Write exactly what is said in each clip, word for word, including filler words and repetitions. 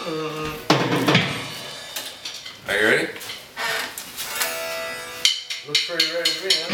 Are you ready? Looks pretty ready to me, huh?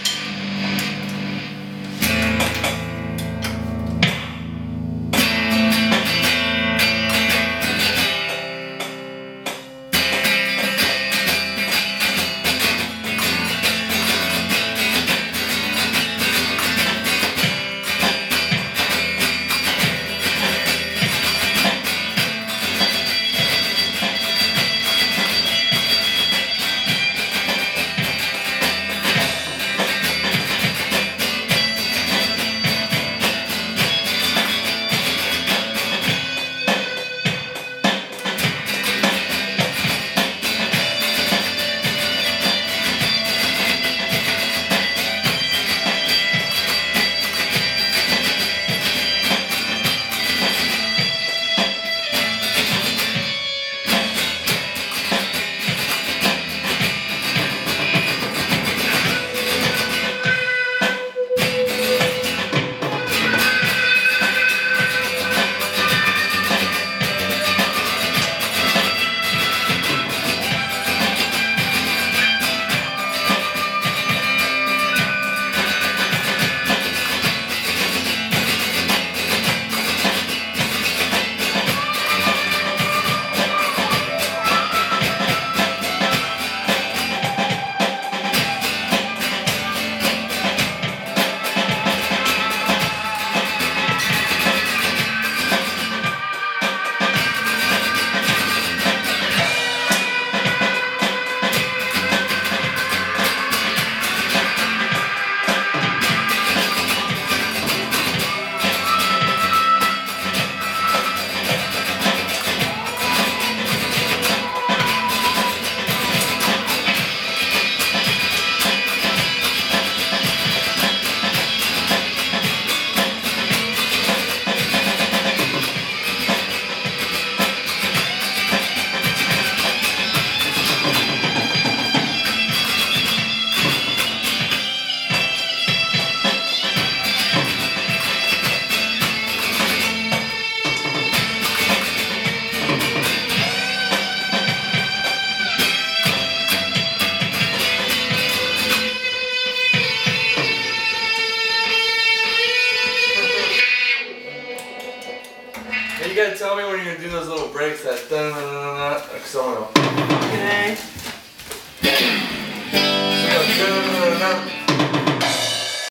You gotta tell me when you're gonna do those little breaks that dun dun dun dun, like so. Okay. So, dun, dun, dun, dun.